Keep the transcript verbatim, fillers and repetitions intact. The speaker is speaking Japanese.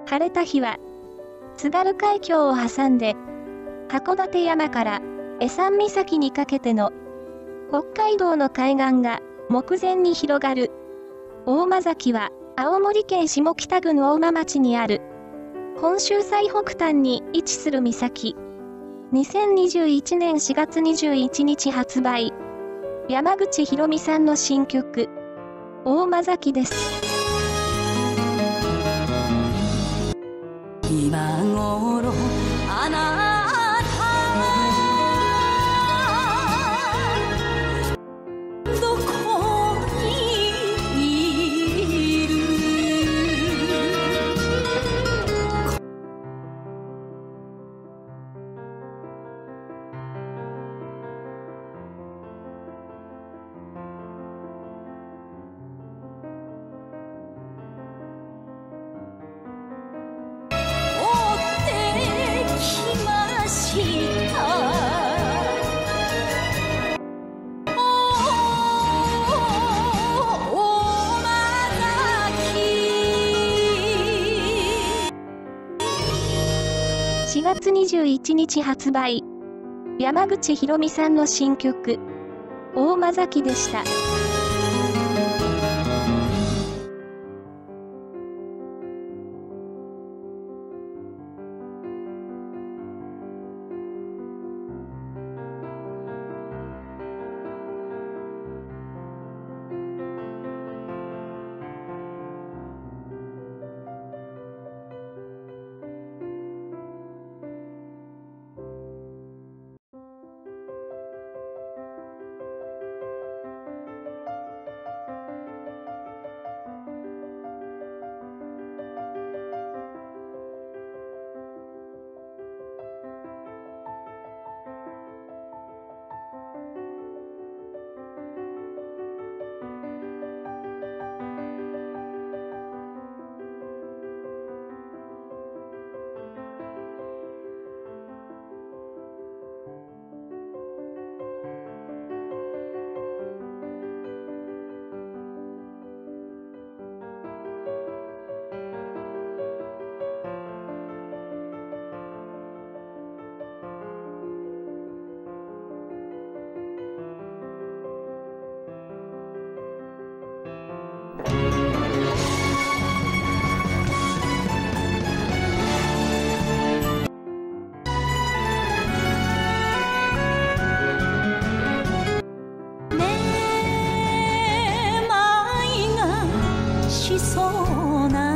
晴れた日は、津軽海峡を挟んで、函館山から江山岬にかけての北海道の海岸が目前に広がる。大間崎は青森県下北郡大間町にある本州最北端に位置する岬。にせんにじゅういちねんしがつにじゅういちにち発売。山口ひろみさんの新曲、大間崎です。 今頃あなたどこにいる。 しがつにじゅういちにち発売。山口ひろみさんの新曲、大間崎でした。 めまいがしそうな